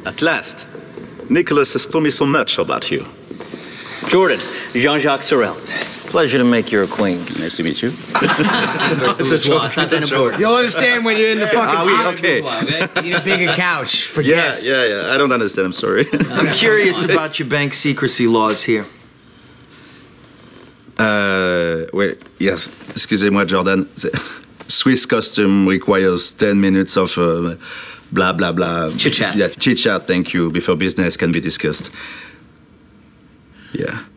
At last. Nicholas has told me so much about you. Jordan, Jean-Jacques Sorel. Pleasure to make your acquaintance. Nice to meet you. You'll understand when you're in the fucking suit. Okay. You need a bigger couch for guests. Yeah. I don't understand. I'm sorry. I'm curious about your bank secrecy laws here. Wait. Yes. Excusez-moi, Jordan. Swiss custom requires 10 minutes of blah, blah, blah. Chit-chat. Yeah, chit-chat, thank you, before business can be discussed. Yeah.